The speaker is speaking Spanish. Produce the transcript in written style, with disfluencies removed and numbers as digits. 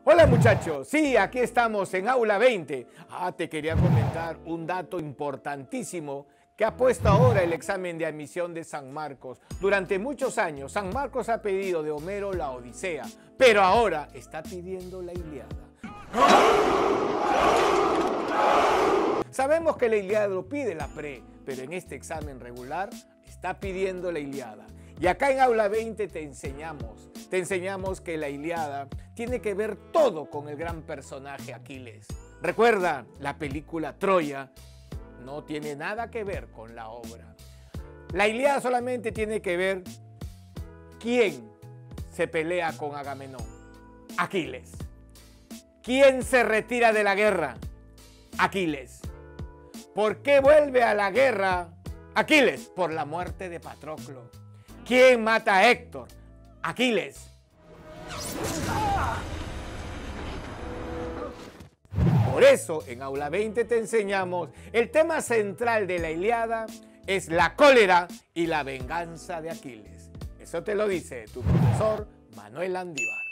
Hola muchachos, sí, aquí estamos en Aula 20. Te quería comentar un dato importantísimo que ha puesto ahora el examen de admisión de San Marcos. Durante muchos años, San Marcos ha pedido de Homero la Odisea, pero ahora está pidiendo la Ilíada. Sabemos que la Ilíada lo pide la pre, pero en este examen regular está pidiendo la Ilíada. Y acá en Aula 20 te enseñamos que la Ilíada tiene que ver todo con el gran personaje Aquiles. Recuerda, la película Troya no tiene nada que ver con la obra. La Ilíada solamente tiene que ver quién se pelea con Agamenón. Aquiles. ¿Quién se retira de la guerra? Aquiles. ¿Por qué vuelve a la guerra Aquiles? Por la muerte de Patroclo. ¿Quién mata a Héctor? Aquiles. Por eso, en Aula 20 te enseñamos el tema central de la Ilíada es la cólera y la venganza de Aquiles. Eso te lo dice tu profesor Manuel Andívar.